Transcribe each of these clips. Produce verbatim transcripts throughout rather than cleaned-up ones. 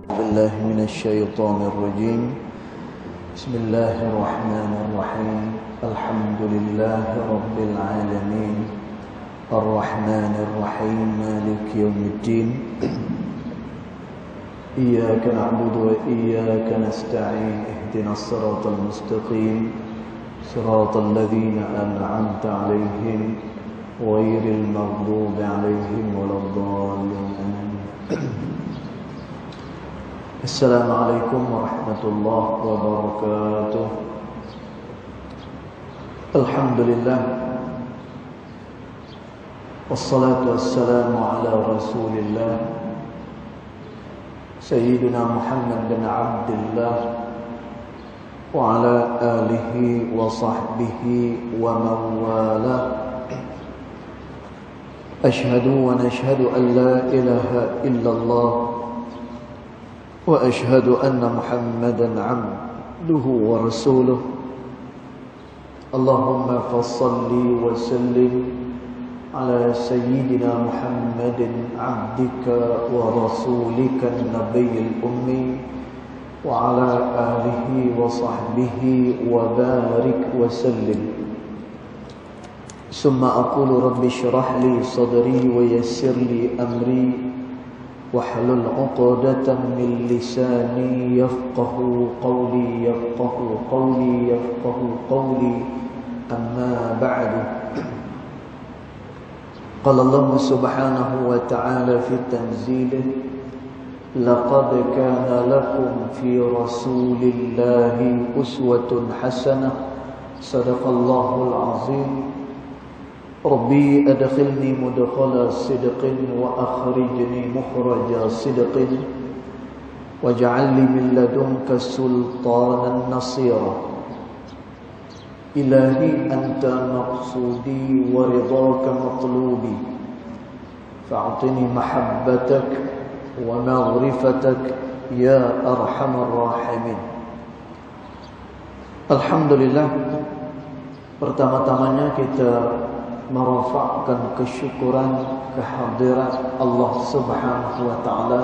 بالله من الشيطان الرجيم بسم الله الرحمن الرحيم الحمد لله رب العالمين الرحمن الرحيم مالك يوم الدين إياك نعبد وإياك نستعين اهدنا الصراط المستقيم صراط الذين أنعمت عليهم غير المغضوب عليهم ولا الضالين. السلام عليكم ورحمة الله وبركاته. الحمد لله والصلاة والسلام على رسول الله سيدنا محمد بن عبد الله وعلى آله وصحبه ومن والاه. أشهد ونشهد أن لا إله إلا الله وأشهد أن محمدا عبده ورسوله. اللهم فصل وسلم على سيدنا محمد عبدك ورسولك النبي الأمي وعلى آله وصحبه وبارك وسلم. ثم أقول رب اشرح لي صدري ويسر لي أمري واحلل عقدة من لساني يفقه قولي يفقه قولي يفقه قولي أما بعد. قال الله سبحانه وتعالى في تنزيله لقد كان لكم في رسول الله أسوة حسنة صدق الله العظيم. ربي أدخلني مدخل صدق وأخرجني مخرج صدق واجعل لي من لدنك سلطانا نصيرا. إلهي أنت مقصودي ورضاك مطلوبي فأعطني محبتك ومغرفتك يا أرحم الراحمين. Alhamdulillah, pertama-tamanya kita merafakkan kesyukuran kehadirat Allah Subhanahu wa taala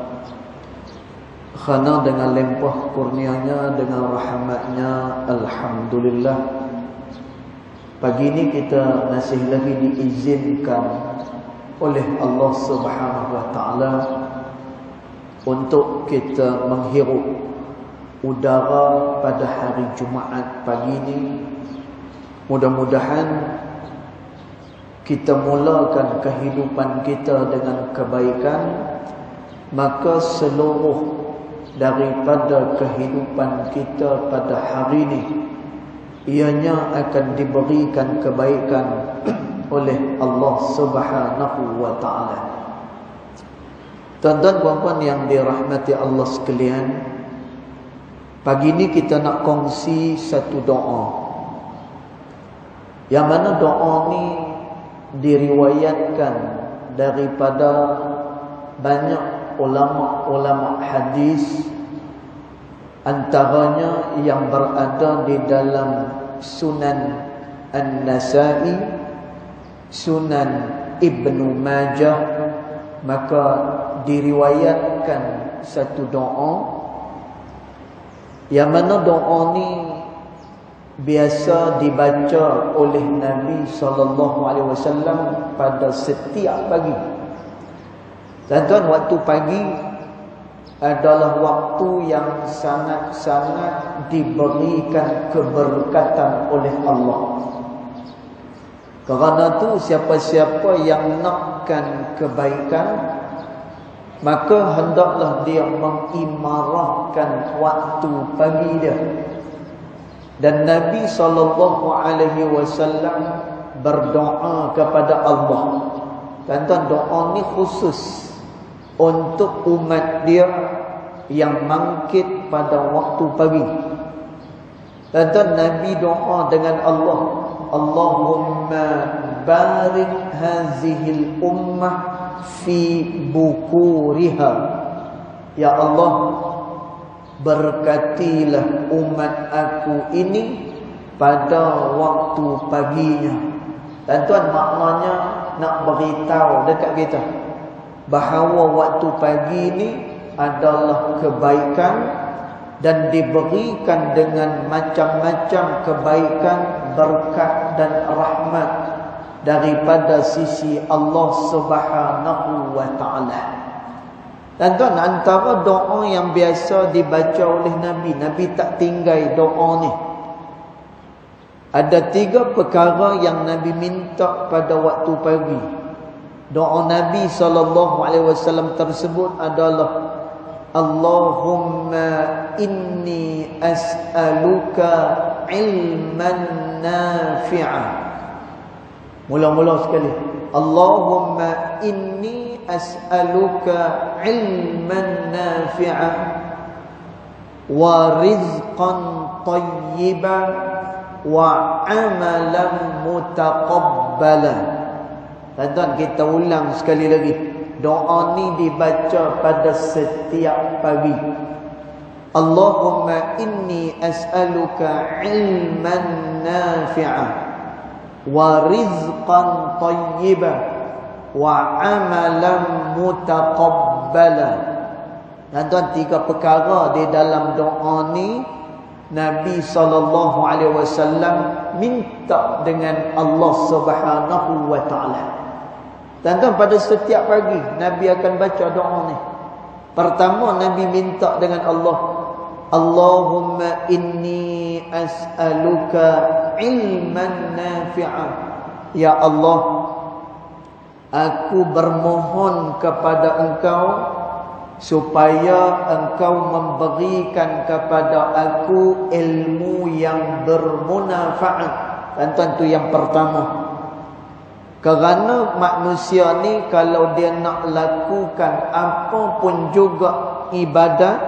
karena dengan limpah kurnianya, dengan rahmatnya, alhamdulillah pagi ini kita masih lagi diizinkan oleh Allah Subhanahu wa taala untuk kita menghirup udara pada hari Jumaat pagi ini. Mudah-mudahan kita mulakan kehidupan kita dengan kebaikan, maka seluruh daripada kehidupan kita pada hari ini ianya akan diberikan kebaikan oleh Allah Subhanahu wa taala. Tuan-tuan puan-puan yang dirahmati Allah sekalian, pagi ini kita nak kongsi satu doa, yang mana doa ni diriwayatkan daripada banyak ulama-ulama hadis, antaranya yang berada di dalam Sunan An-Nasa'i, Sunan Ibnu Majah. Maka diriwayatkan satu doa, yang mana doa ni biasa dibaca oleh Nabi sallallahu alaihi wasallam pada setiap pagi. Tuan-tuan, waktu pagi adalah waktu yang sangat-sangat diberikan keberkatan oleh Allah. Kerana tu siapa-siapa yang nakkan kebaikan, maka hendaklah dia mengimarahkan waktu pagi dia. Dan Nabi sallallahu alaihi wasallam berdoa kepada Allah. Tuan-tuan, doa ni khusus untuk umat dia yang bangkit pada waktu pagi. Tuan-tuan, Nabi doa dengan Allah, Allahumma barik hazihil ummah fi bukuriha. Ya Allah, berkatilah umat aku ini pada waktu paginya. Tuan-tuan, maknanya nak beritahu dekat kita bahawa waktu pagi ni adalah kebaikan dan diberikan dengan macam-macam kebaikan, berkat dan rahmat daripada sisi Allah Subhanahu wa taala. Dan tuan, antara doa yang biasa dibaca oleh Nabi, Nabi tak tinggal doa ni. Ada tiga perkara yang Nabi minta pada waktu pagi. Doa Nabi sallallahu alaihi wasallam tersebut adalah Allahumma inni as'aluka ilman nafi'a. Mula-mula sekali. Allahumma inni as'aluka ilman nafi'a wa rizqan tayyiban wa amalan mutaqabbalan. Tuan-tuan, kita ulang sekali lagi. Doa ni dibaca pada setiap pagi. Allahumma inni as'aluka ilman nafi'a wa rizqan tayyiban wa amalan mutaqabbalan. Tuan-tuan, tiga perkara di dalam doa ni Nabi sallallahu alaihi wasallam minta dengan Allah Subhanahu wa taala. Tuan-tuan, pada setiap pagi Nabi akan baca doa ni. Pertama, Nabi minta dengan Allah, Allahumma inni as'aluka ilman nafi'a. Ya Allah, aku bermohon kepada Engkau supaya Engkau memberikan kepada aku ilmu yang bermanfaat. Tuan-tuan, tu yang pertama. Kerana manusia ni kalau dia nak lakukan apa pun juga ibadat,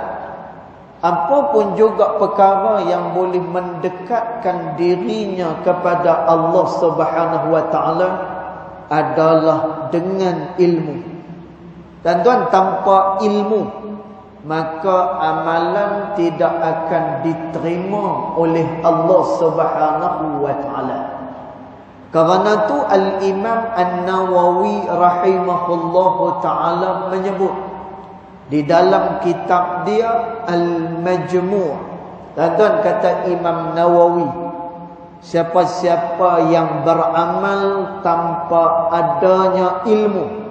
apa pun juga perkara yang boleh mendekatkan dirinya kepada Allah Subhanahu wa taala adalah dengan ilmu. Tuan-tuan, tanpa ilmu maka amalan tidak akan diterima oleh Allah Subhanahu wa taala. Kerana tu Al-Imam An-Nawawi rahimahullahu ta'ala menyebut di dalam kitab dia Al-Majmu'. Tuan-tuan, kata Imam Nawawi, siapa-siapa yang beramal tanpa adanya ilmu,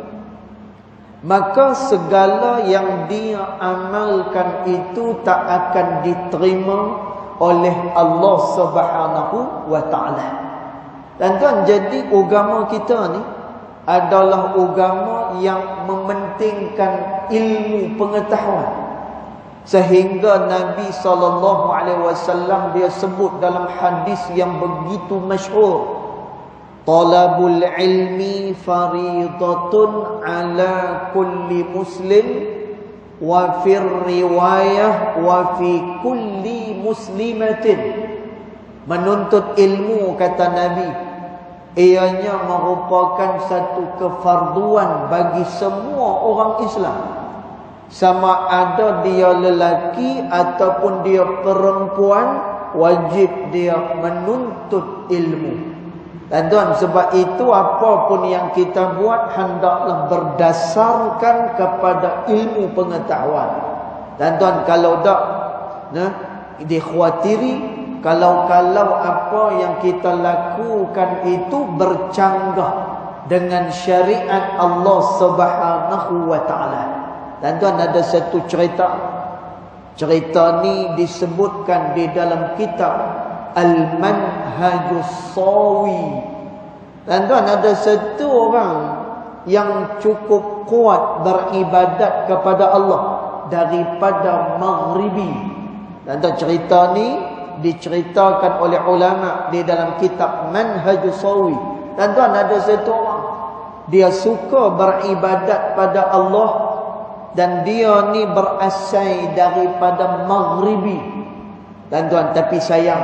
maka segala yang dia amalkan itu tak akan diterima oleh Allah Subhanahu wa ta'ala. Dan tuan, jadi agama kita ni adalah agama yang mementingkan ilmu pengetahuan. Sehingga Nabi sallallahu alaihi wasallam dia sebut dalam hadis yang begitu masyhur, talabul ilmi faridatun ala kulli muslim wa fir riwayah wa fi kulli muslimatin. Menuntut ilmu, kata Nabi, ianya merupakan satu kefarduan bagi semua orang Islam, sama ada dia lelaki ataupun dia perempuan, wajib dia menuntut ilmu. Dan tuan, sebab itu apapun yang kita buat hendaklah berdasarkan kepada ilmu pengetahuan. Dan tuan, kalau tak nah, dikhawatiri kalau-kalau apa yang kita lakukan itu bercanggah dengan syariat Allah Subhanahu wa taala. Dan tuan, ada satu cerita. Cerita ni disebutkan di dalam kitab Al-Manhajus Sawi. Dan tuan, ada satu orang yang cukup kuat beribadat kepada Allah daripada maghribi. Dan tuan, cerita ni diceritakan oleh ulama di dalam kitab Manhajus Sawi. Dan tuan, ada satu orang, dia suka beribadat pada Allah dan dia ni berasal daripada maghribi. Dan tuan, tapi sayang,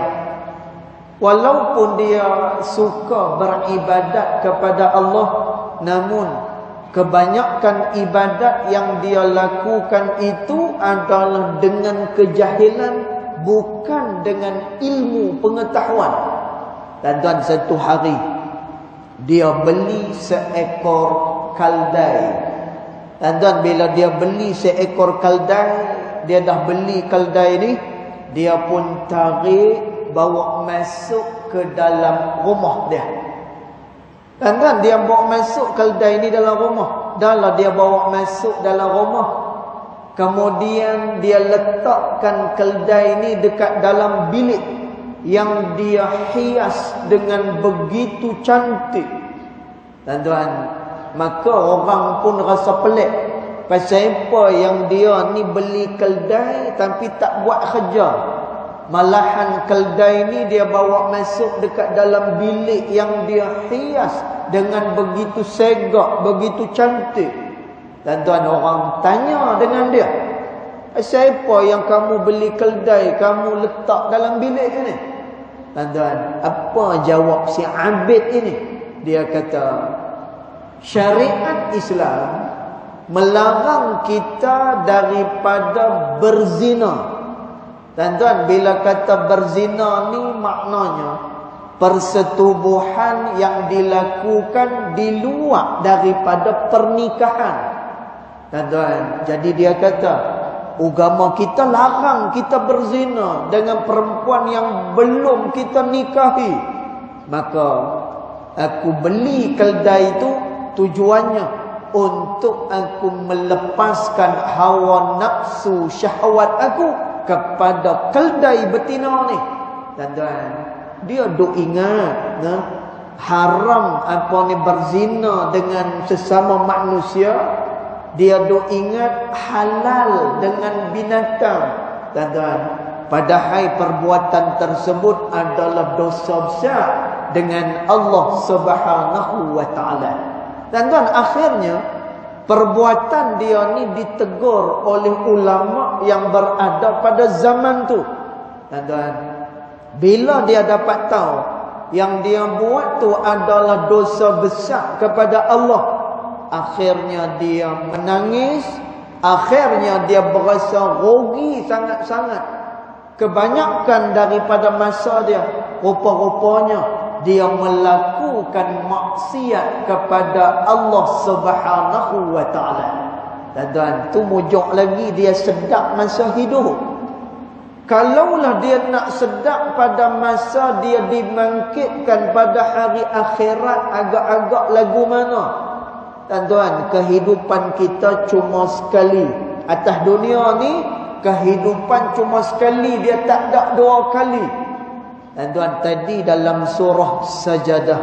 walaupun dia suka beribadat kepada Allah, namun kebanyakan ibadat yang dia lakukan itu adalah dengan kejahilan, bukan dengan ilmu pengetahuan. Dan tuan, satu hari dia beli seekor keldai. Tuan-tuan, bila dia beli seekor keldai, dia dah beli keldai ni, dia pun tarik bawa masuk ke dalam rumah dia. Tuan-tuan, dia bawa masuk keldai ni dalam rumah. Dah lah dia bawa masuk dalam rumah. Kemudian dia letakkan keldai ni dekat dalam bilik yang dia hias dengan begitu cantik. Tuan-tuan, maka orang pun rasa pelik. Pasal apa yang dia ni beli keldai tapi tak buat kerja. Malahan keldai ni dia bawa masuk dekat dalam bilik yang dia hias dengan begitu segak, begitu cantik. Tuan-tuan, orang tanya dengan dia, siapa yang kamu beli keldai, kamu letak dalam bilik ni? Tuan-tuan, apa jawab si abid ini? Dia kata, syariat Islam melarang kita daripada berzina. Tuan-tuan, bila kata berzina ni maknanya persetubuhan yang dilakukan di luar daripada pernikahan. Tuan-tuan, jadi dia kata, agama kita larang kita berzina dengan perempuan yang belum kita nikahi. Maka aku beli keldai itu tujuannya untuk aku melepaskan hawa nafsu syahwat aku kepada keldai betina ni. Tuan-tuan, dia duk ingat nah, haram apa ni berzina dengan sesama manusia. Dia duk ingat halal dengan binatang. Tuan-tuan, padahal perbuatan tersebut adalah dosa besar dengan Allah Subhanahu wa taala. Tuan-tuan, akhirnya perbuatan dia ni ditegur oleh ulama yang berada pada zaman tu. Tuan-tuan, bila dia dapat tahu yang dia buat tu adalah dosa besar kepada Allah, akhirnya dia menangis. Akhirnya dia berasa rugi sangat-sangat. Kebanyakan daripada masa dia, rupa-rupanya dia melakukan maksiat kepada Allah Subhanahu wa taala. Dan tu mujuk lagi dia sedap masa hidup. Kalaulah dia nak sedap pada masa dia dibangkitkan pada hari akhirat, agak-agak lagu mana? Tuan-tuan, kehidupan kita cuma sekali. Atas dunia ni, kehidupan cuma sekali. Dia tak ada dua kali. Tuan-tuan, tadi dalam surah Sajadah,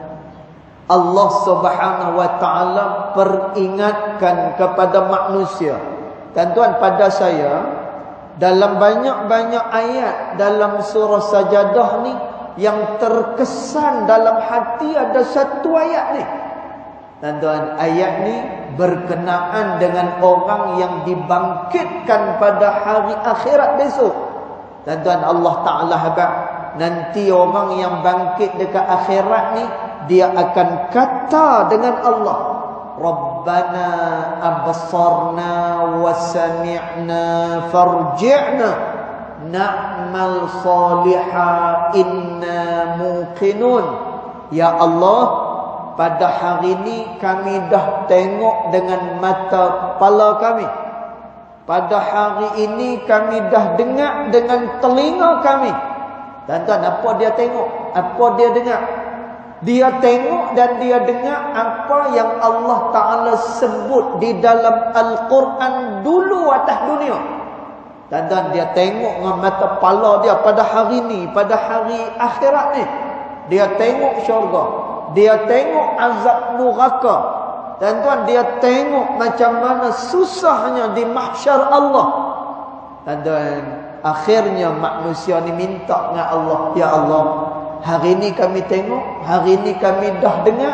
Allah Subhanahu wa taala peringatkan kepada manusia. Tuan-tuan, pada saya, dalam banyak-banyak ayat dalam surah Sajadah ni, yang terkesan dalam hati ada satu ayat ni. Tuan-tuan, ayat ni berkenaan dengan orang yang dibangkitkan pada hari akhirat besok. Tuan-tuan, Allah Ta'ala habaq, nanti orang yang bangkit dekat akhirat ni, dia akan kata dengan Allah, Rabbana absarna wa sami'na farji'na na'mal salihah inna muqinun. Ya Allah, pada hari ini kami dah tengok dengan mata kepala kami. Pada hari ini kami dah dengar dengan telinga kami. Tuan-tuan, apa dia tengok? Apa dia dengar? Dia tengok dan dia dengar apa yang Allah Ta'ala sebut di dalam Al-Quran dulu atas dunia. Tuan-tuan, dia tengok dengan mata kepala dia pada hari ini, pada hari akhirat ni. Dia tengok syurga. Dia tengok azab neraka. Tuan-tuan, dia tengok macam mana susahnya di mahsyar Allah. Tuan-tuan, akhirnya manusia ni minta dengan Allah, ya Allah, hari ni kami tengok, hari ni kami dah dengar,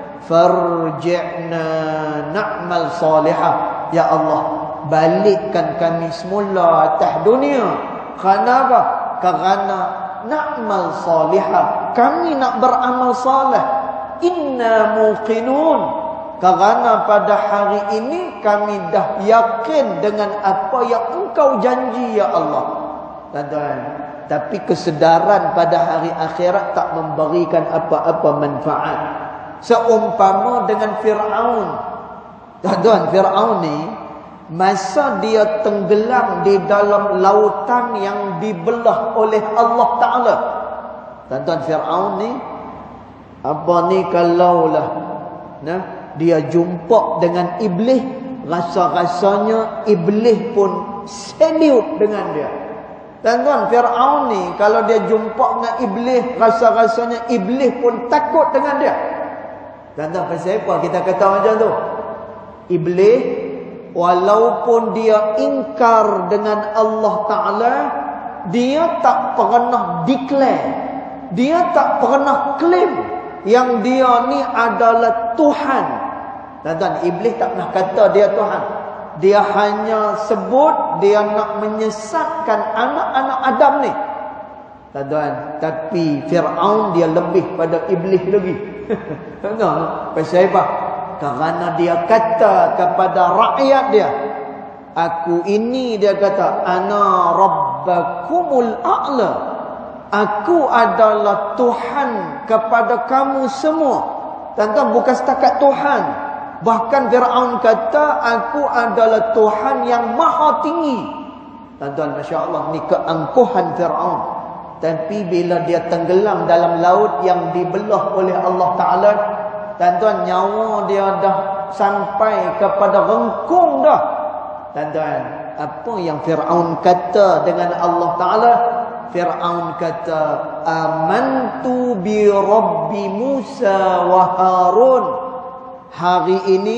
farji'na na'mal salihah. Ya Allah, balikkan kami semula atas dunia. Kenapa? Kerana na'mal salihah, kami nak beramal salih. Inna muqinun, kerana pada hari ini kami dah yakin dengan apa yang engkau janji, ya Allah. Tuan-tuan, tapi kesedaran pada hari akhirat tak memberikan apa-apa manfaat. Seumpama dengan Fir'aun. Tuan-tuan, Fir'aun ni masa dia tenggelam di dalam lautan yang dibelah oleh Allah Ta'ala. Tuan-tuan, Fir'aun ni apa ni kalaulah nah, dia jumpa dengan iblis, rasa-rasanya iblis pun seniut dengan dia. Tuan-tuan, Fir'aun ni kalau dia jumpa dengan iblis, rasa-rasanya iblis pun takut dengan dia. Tuan-tuan, pasal apa kita kata macam tu? Iblis walaupun dia ingkar dengan Allah Ta'ala, dia tak pernah declare, dia tak pernah claim yang dia ni adalah Tuhan. Tuan-tuan, iblis tak pernah kata dia Tuhan. Dia hanya sebut dia nak menyesatkan anak-anak Adam ni. Tuan-tuan, tapi Fir'aun dia lebih pada iblis lagi. Tuan-tuan, pasal apa? Kerana dia kata kepada rakyat dia, aku ini, dia kata, ana rabbakumul a'la, aku adalah Tuhan kepada kamu semua. Tuan-tuan, bukan setakat Tuhan, bahkan Fir'aun kata aku adalah Tuhan yang maha tinggi. Tuan-tuan, Masya Allah, ni keangkuhan Fir'aun. Tapi bila dia tenggelam dalam laut yang dibelah oleh Allah Ta'ala, tuan-tuan, nyawa dia dah sampai kepada rengkung dah. Tuan-tuan, apa yang Fir'aun kata dengan Allah Ta'ala? Fir'aun kata, amantu bi Rabbi Musa wa Harun. Hari ini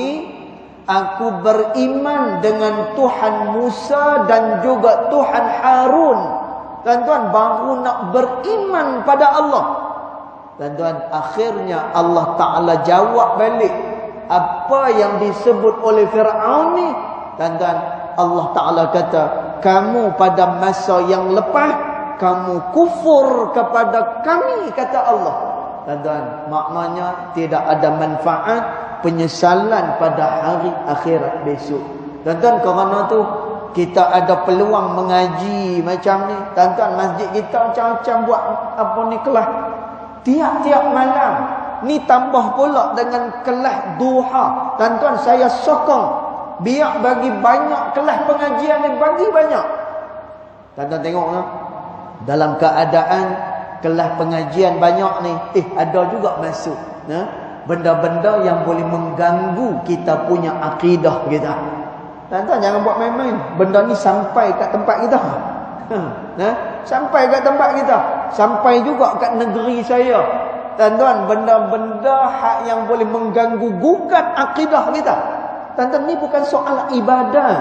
aku beriman dengan Tuhan Musa dan juga Tuhan Harun. Tuan-tuan, baru nak beriman pada Allah. Tuan-tuan, akhirnya Allah Ta'ala jawab balik apa yang disebut oleh Fir'aun ni. Tuan-tuan, Allah Ta'ala kata, kamu pada masa yang lepas, kamu kufur kepada kami, kata Allah. Tuan-tuan, maknanya tidak ada manfaat penyesalan pada hari akhirat besok. Tuan-tuan, kerana tu kita ada peluang mengaji macam ni. Tuan-tuan, masjid kita macam-macam buat apa ni, kelas tiap-tiap malam. Ni tambah pula dengan kelas duha. Tuan-tuan, saya sokong biar bagi banyak kelas pengajian ni, bagi banyak. Tuan-tuan tengok nah, dalam keadaan kelas pengajian banyak ni, eh ada juga masuk nah, benda-benda yang boleh mengganggu kita punya akidah kita. Tuan-tuan, jangan buat main-main. Benda ni sampai kat tempat kita. Nah, sampai kat tempat kita, sampai juga kat negeri saya. Tuan-tuan, benda-benda hak yang boleh mengganggu gugat akidah kita. Tuan-tuan, ni bukan soal ibadat.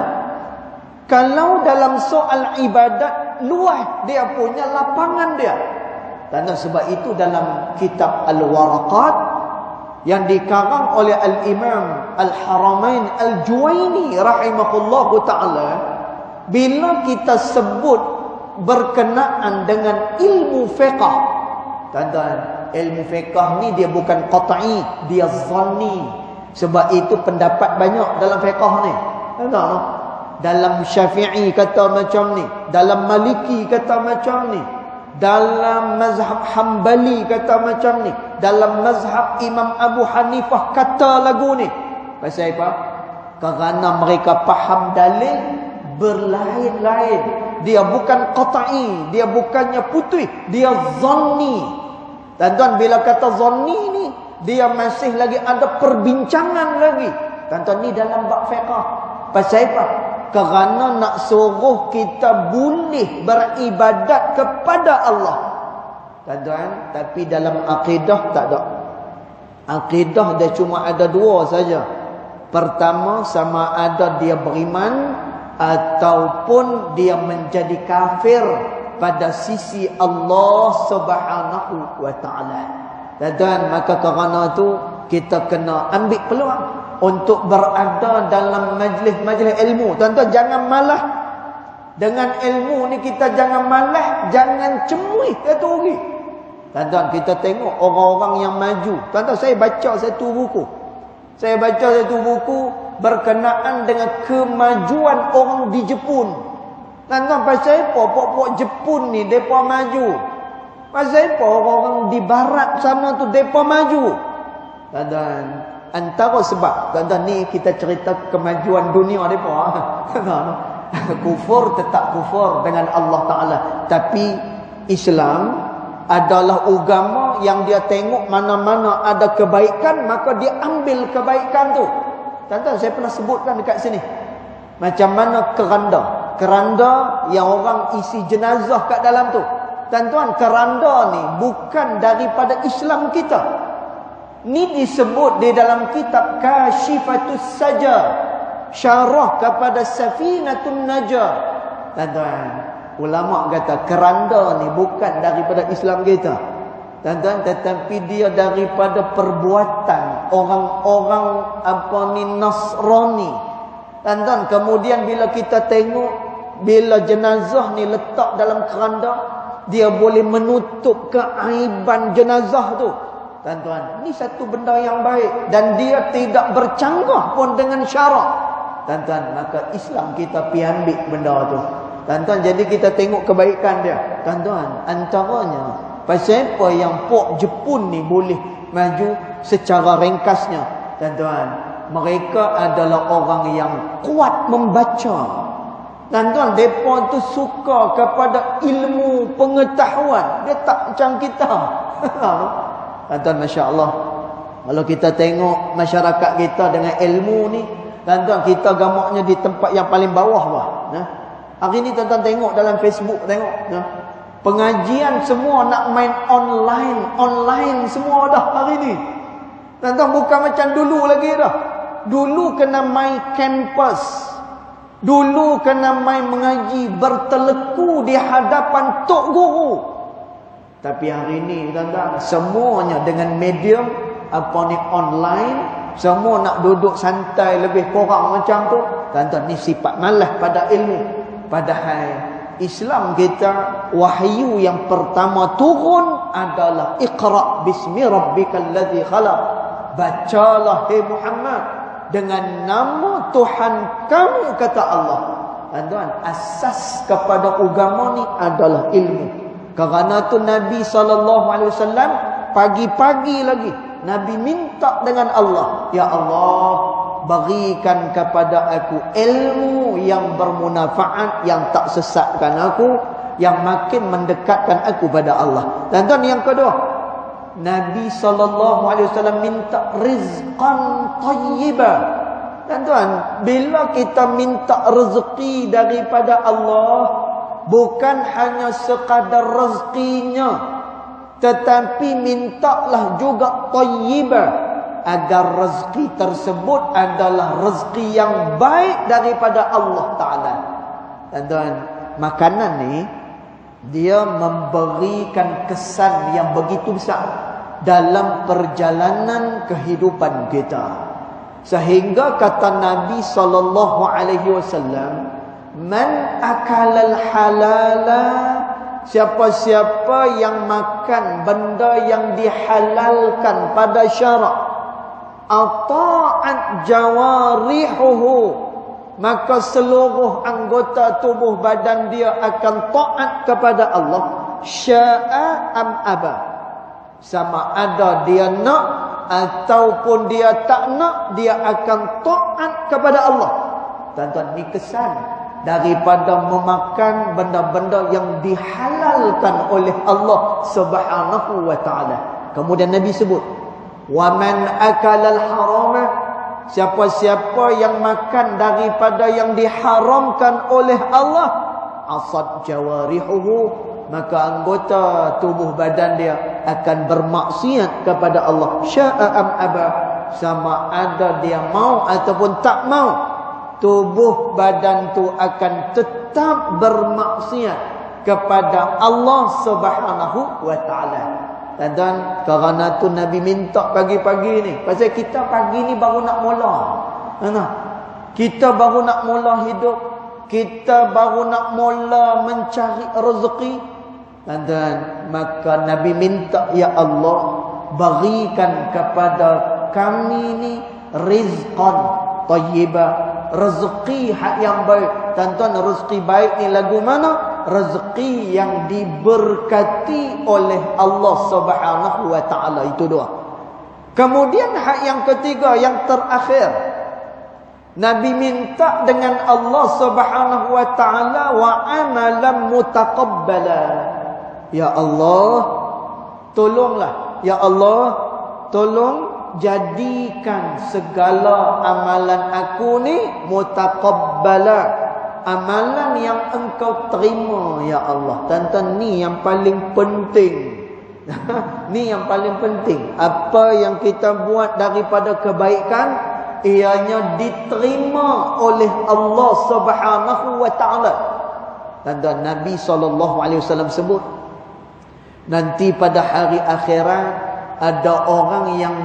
Kalau dalam soal ibadat, luas dia punya lapangan dia. Tuan-tuan, sebab itu dalam kitab Al-Waraqat yang dikarang oleh Al-Imam Al-Haramain Al-Juwaini rahimahullahu ta'ala, bila kita sebut berkenaan dengan ilmu fiqh, tuan-tuan, ilmu fiqh ni dia bukan qat'i, dia zanni. Sebab itu pendapat banyak dalam fiqh ni. Tuan-tuan, dalam Syafi'i kata macam ni, dalam Maliki kata macam ni, dalam mazhab Hambali kata macam ni, dalam mazhab Imam Abu Hanifah kata lagu ni. Pasal apa? Kerana mereka faham dalil berlain-lain. Dia bukan qat'i, dia bukannya putih, dia zanni. Tuan-tuan, bila kata zanni ni, dia masih lagi ada perbincangan lagi. Tuan-tuan, ni dalam bab fiqh. Pasal apa? Kerana nak suruh kita boleh beribadat kepada Allah. Tuan-tuan, tapi dalam akidah tak ada. Akidah dia cuma ada dua saja. Pertama, sama ada dia beriman ataupun dia menjadi kafir pada sisi Allah Subhanahu wa ta'ala. Tuan-tuan, maka kerana tu kita kena ambil peluang untuk berada dalam majlis-majlis ilmu. Tuan-tuan, jangan malah dengan ilmu ni, kita jangan malah, jangan cemui satu orang. Tuan-tuan, kita tengok orang-orang yang maju. Tuan-tuan, saya baca satu buku. Saya baca satu buku berkenaan dengan kemajuan orang di Jepun. Tuan-tuan, pasal apa puak-puak Jepun ni depa maju? Pasal apa orang-orang di barat sana tu depa maju? Tuan-tuan, antara sebab, tuan-tuan, ni kita cerita kemajuan dunia depa. Kufur tetap kufur dengan Allah Ta'ala. Tapi Islam adalah agama yang dia tengok mana-mana ada kebaikan, maka dia ambil kebaikan tu. Tuan-tuan, saya pernah sebutkan dekat sini. Macam mana keranda. Keranda yang orang isi jenazah kat dalam tu. Tuan-tuan, keranda ni bukan daripada Islam kita. Ni disebut di dalam kitab Kashifatus Sajar, syarah kepada Safinatun Najar. Tuan-tuan, ulama kata keranda ni bukan daripada Islam kita. Tuan-tuan, tetapi dia daripada perbuatan orang-orang apa ni Nasrani. Tuan-tuan, kemudian bila kita tengok, bila jenazah ni letak dalam keranda, dia boleh menutup keaiban jenazah tu. Tuan-tuan, ni satu benda yang baik dan dia tidak bercanggah pun dengan syarak. Tuan-tuan, maka Islam kita pi ambil benda tu. Tuan-tuan, jadi kita tengok kebaikan dia. Tuan-tuan, antaranya pasal apa yang pok Jepun ni boleh maju secara ringkasnya. Tuan-tuan, mereka adalah orang yang kuat membaca. Tuan-tuan, mereka tu suka kepada ilmu pengetahuan. Dia tak macam kita. Tuan-tuan, Masya Allah, kalau kita tengok masyarakat kita dengan ilmu ni, tuan-tuan, kita gamaknya di tempat yang paling bawah lah. Nah, hari ni tuan-tuan tengok dalam Facebook, tengok nah, pengajian semua nak main online. Online semua dah hari ni. Tuan-tuan, bukan macam dulu lagi dah. Dulu kena main campus. Dulu kena main mengaji berteleku di hadapan tok guru. Tapi hari ni, tuan-tuan, semuanya dengan medium apa ni online. Semua nak duduk santai lebih kurang macam tu. Tuan-tuan, ni sifat malas pada ilmu. Padahal Islam kita, wahyu yang pertama turun adalah Iqra bismi rabbikal ladzi khalaq. Bacalah, hai Muhammad, dengan nama Tuhan kamu, kata Allah. Tuan-tuan, asas kepada agama ni adalah ilmu. Kerana tu Nabi sallallahu alaihi wasallam pagi-pagi lagi Nabi minta dengan Allah, ya Allah, berikan kepada aku ilmu yang bermanfaat, yang tak sesatkan aku, yang makin mendekatkan aku pada Allah. Tuan-tuan, yang kedua, Nabi sallallahu alaihi wasallam minta rizqan tayyiban. Tuan-tuan, bila kita minta rezeki daripada Allah, bukan hanya sekadar rezekinya, tetapi mintalah juga tayyibah, agar rezeki tersebut adalah rezeki yang baik daripada Allah Ta'ala. Tuan-tuan, makanan ni dia memberikan kesan yang begitu besar dalam perjalanan kehidupan kita. Sehingga kata Nabi sallallahu alaihi wasallam, man akalal halala, siapa-siapa yang makan benda yang dihalalkan pada syarak, ata'at jawarihuhu, maka seluruh anggota tubuh badan dia akan taat kepada Allah, sya'a am aba, sama ada dia nak ataupun dia tak nak, dia akan taat kepada Allah. Tuan-tuan, ni kesan daripada memakan benda-benda yang dihalalkan oleh Allah Subhanahu wa ta'ala. Kemudian Nabi sebut, wa man akalal harama, siapa-siapa yang makan daripada yang diharamkan oleh Allah, asad jawarihuhu, maka anggota tubuh badan dia akan bermaksiat kepada Allah, sya'a am aba, sama ada dia mau ataupun tak mau, tubuh badan tu akan tetap bermaksiat kepada Allah Subhanahu wa ta'ala. Dan kerana tu Nabi minta pagi-pagi ni, pasal kita pagi ni baru nak mula. Nah, kita baru nak mula hidup, kita baru nak mula mencari rezeki. Dan maka Nabi minta, ya Allah, berikan kepada kami ni rizqan tayyibah, rezeki yang baik. Tuan-tuan, rezeki baik ni lagu mana? Rezeki yang diberkati oleh Allah Subhanahu wa ta'ala. Itu doa. Kemudian hak yang ketiga, yang terakhir, Nabi minta dengan Allah Subhanahu wa taala wa amalan mutaqabbala. Ya Allah, tolonglah, ya Allah, tolong jadikan segala amalan aku ni mutaqabbala, amalan yang engkau terima ya Allah. Tuan-tuan, ni yang paling penting. Ni yang paling penting. Apa yang kita buat daripada kebaikan, ianya diterima oleh Allah Subhanahu wa taala. Dan Nabi sallallahu alaihi wasallam sebut, nanti pada hari akhirat ada orang yang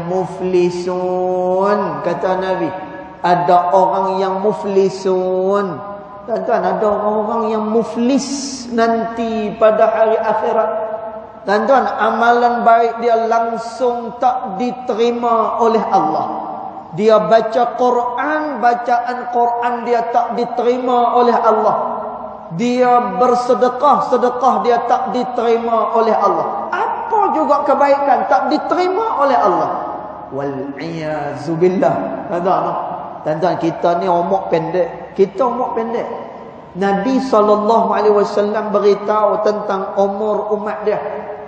muflisun, kata Nabi. Ada orang yang muflisun. Tuan-tuan, ada orang-orang yang muflis nanti pada hari akhirat. Tuan-tuan, amalan baik dia langsung tak diterima oleh Allah. Dia baca Quran, bacaan Quran dia tak diterima oleh Allah. Dia bersedekah, sedekah dia tak diterima oleh Allah. Apa juga kebaikan tak diterima oleh Allah. Wal-iyazu billah. Tuan-tuan, tuan-tuan, kita ni umur pendek. Kita umur pendek. Nabi sallallahu alaihi wasallam beritahu tentang umur umat dia.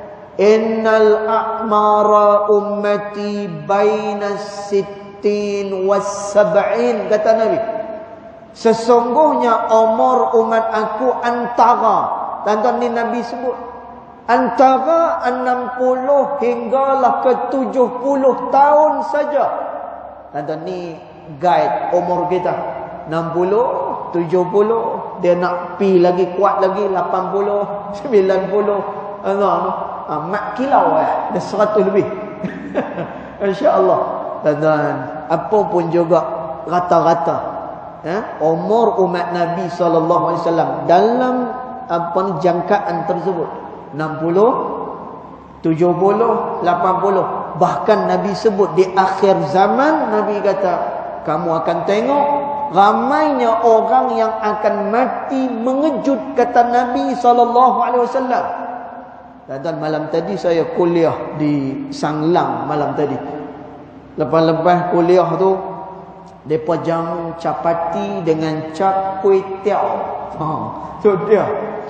Innal a'mara ummati baina sittin was sab'in, kata Nabi. Sesungguhnya umur umat aku antara, tuan-tuan, ni Nabi sebut, antara enam puluh hinggalah ke tujuh puluh tahun saja. Tuan-tuan, ni guide umur kita. enam puluh, tujuh puluh, dia nak pi lagi kuat lagi lapan puluh, sembilan puluh. Allah, ah, mak kilau eh, dah seratus lebih. Masya-Allah. Dan apa pun juga rata-rata ya, umur umat Nabi sallallahu alaihi wasallam dalam apa ni jangkaan tersebut enam puluh, tujuh puluh, lapan puluh. Bahkan Nabi sebut di akhir zaman, Nabi kata, kamu akan tengok ramainya orang yang akan mati mengejut, kata Nabi sallallahu alaihi wasallam. Dan malam tadi saya kuliah di Sanglang malam tadi. Lepas-lepas kuliah tu, depa jamu capati dengan cap kuih tiaw. Ha, tu dia.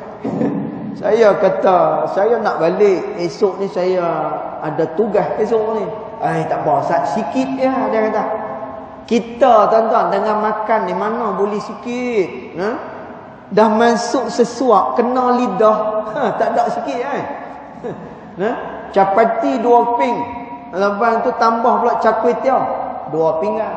Saya kata, saya nak balik esok ni, saya ada tugas esok ni. Eh, tak apa, Ustaz, sikit je, dia kata. Kita, tuan-tuan, dengan makan ni mana boleh sikit. Ha? Dah masuk sesuap, kena lidah. Ha, tak ada sikit kan. Ha? Capati dua ping. Lepas tu tambah pula cak kuih tiaw, dua pinggan.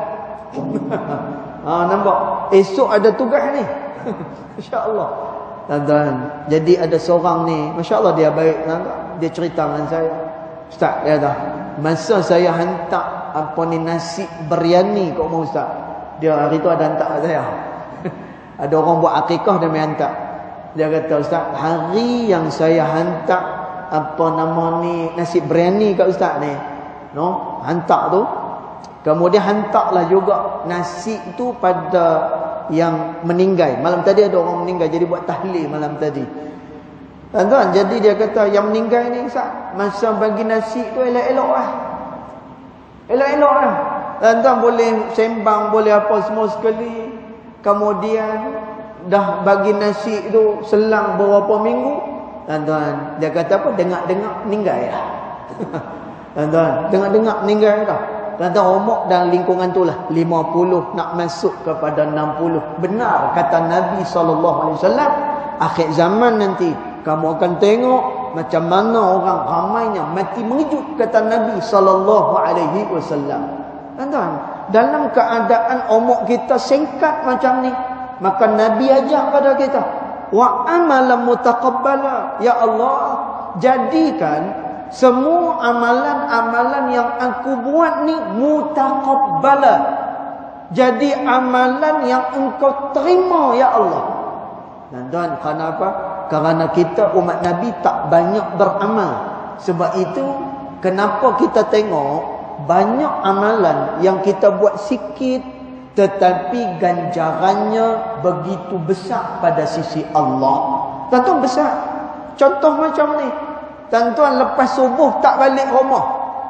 Ha, nampak? Esok ada tugas ni. Masya-Allah. Tuan-tuan, jadi ada seorang ni, masya-Allah dia baik, dia cerita dengan saya. Ustaz, dia kata, masa saya hantar apa ni nasi biryani kat rumah Ustaz, dia hari tu ada hantar saya. Ada orang buat akikah, dia mai hantar. Dia kata, Ustaz, hari yang saya hantar apa nama ni nasi biryani kat Ustaz ni, no, hantar tu, kemudian hantarlah juga nasi tu pada yang meninggal. Malam tadi ada orang meninggal, jadi buat tahlil malam tadi. Tuan-tuan, jadi dia kata yang meninggal ni Ustaz, masa bagi nasi tu elok-elok lah. Elok-elok lah. Tuan-tuan boleh sembang, boleh apa semua sekali. Kemudian dah bagi nasi tu selang beberapa minggu, tuan-tuan, dia kata apa? Dengar-dengar meninggal lah. Tuan-tuan, dengar-dengar meninggal dah. Tuan-tuan, umur dan lingkungan tu lah lima puluh nak masuk kepada enam puluh. Benar kata Nabi sallallahu alaihi wasallam, akhir zaman nanti kamu akan tengok macam mana orang ramainya mati mengejut, kata Nabi sallallahu alaihi wasallam. Tuan-tuan, dalam keadaan umur kita singkat macam ni, maka Nabi ajar pada kita, wa amalan mutaqabbala. Ya Allah, jadikan semua amalan-amalan yang aku buat ni mutaqabbala. Jadi amalan yang engkau terima ya Allah. Dan tuan, kenapa? Kerana kita umat Nabi tak banyak beramal. Sebab itu kenapa kita tengok banyak amalan yang kita buat sikit tetapi ganjarannya begitu besar pada sisi Allah. Tuan-tuan, besar. Contoh macam ni. Tuan-tuan, lepas subuh tak balik rumah.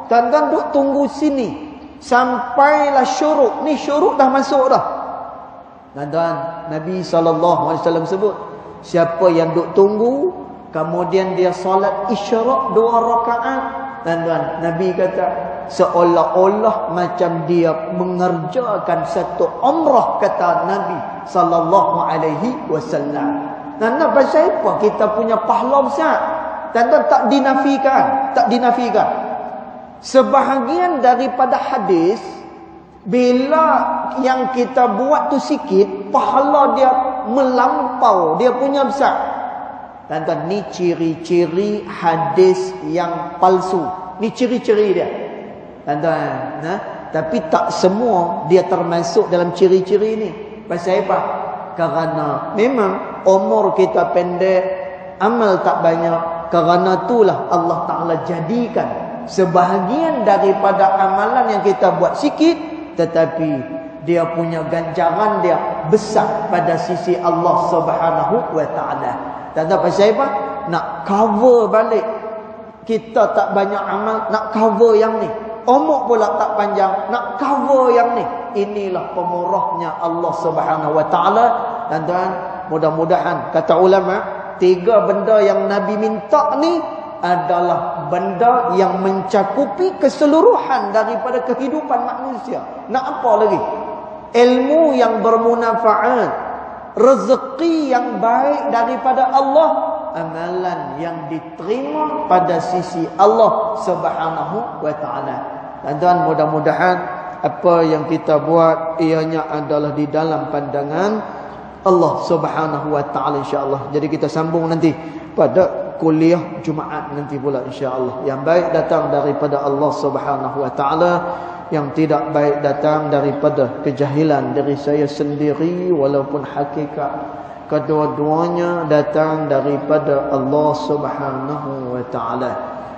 Tuan-tuan duk tunggu sini sampailah syuruk. Ni syuruk dah masuk dah. Tuan-tuan, Nabi sallallahu alaihi wasallam sebut, siapa yang duk tunggu kemudian dia solat isyraq dua rakaat, tuan-tuan, Nabi kata seolah-olah macam dia mengerjakan satu umrah, kata Nabi sallallahu alaihi wasallam. Tuan-tuan, pasal apa kita punya pahala besar? Tuan-tuan, tak dinafikan, tak dinafikan. Sebahagian daripada hadis, bila yang kita buat tu sikit, pahala dia melampau, dia punya besar. Tuan-tuan, ni ciri-ciri hadis yang palsu. Ni ciri-ciri dia. Tuan-tuan, nah, tapi tak semua dia termasuk dalam ciri-ciri ni. Pasal apa? Kerana memang umur kita pendek, amal tak banyak. Kerana itulah Allah Ta'ala jadikan sebahagian daripada amalan yang kita buat sikit, tetapi dia punya ganjaran dia besar pada sisi Allah Subhanahu wa Ta'ala. Tak tahu pasal apa? Nak cover balik. Kita tak banyak amal, nak cover yang ni. Umur pula tak panjang, nak cover yang ni. Inilah pemurahnya Allah Subhanahu wa Ta'ala. Tuan-tuan, mudah-mudahan kata ulama, tiga benda yang Nabi minta ni adalah benda yang mencakupi keseluruhan daripada kehidupan manusia. Nak apa lagi? Ilmu yang bermanfaat, rezeki yang baik daripada Allah, amalan yang diterima pada sisi Allah Subhanahu wa Ta'ala. Tuan-tuan, mudah-mudahan apa yang kita buat ianya adalah di dalam pandangan Allah Subhanahu wa Ta'ala, insya-Allah. Jadi kita sambung nanti pada kuliah Jumaat nanti pula, insya-Allah. Yang baik datang daripada Allah Subhanahu wa Ta'ala, yang tidak baik datang daripada kejahilan dari saya sendiri, walaupun hakikat kedua-duanya datang daripada Allah Subhanahu wa Ta'ala.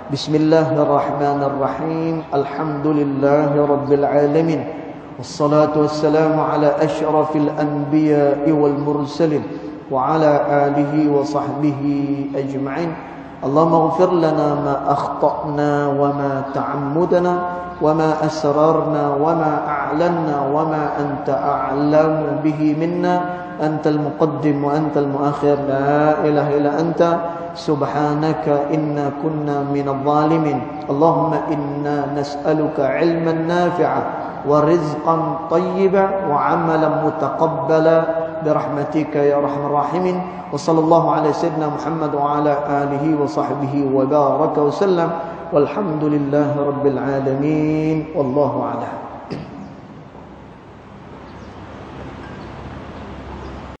Bismillahirrahmanirrahim. Alhamdulillahirabbil alamin. Wassalatu wassalamu ala asyrafil anbiya'i wal mursalin wa ala alihi wa sahbihi ajma'in. Allahumma ighfir lana ma akhta'na wa ma ta'ammudna wa ma asrarna wa ma a'lanna wa ma anta a'lamu bihi minna. Antal muqaddim wa antal muakhir, la ilaha illa anta subhanaka inna kunna minadh dhalimin. Allahumma inna nas'aluka ilman nafi'a wa rizqan tayyiban wa amalan mutaqabbala birahmatika ya arhamar rahimin. Wa sallallahu ala sayyidina Muhammad wa ala alihi wa sahbihi wa baraka wa sallam. Walhamdulillahi rabbil alamin. Wallahu a'lam.